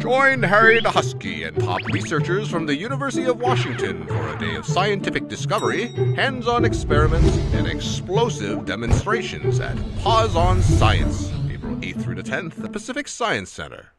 Join Harry the Husky and top researchers from the University of Washington for a day of scientific discovery, hands-on experiments, and explosive demonstrations at Pause on Science, April 8th through the 10th at the Pacific Science Center.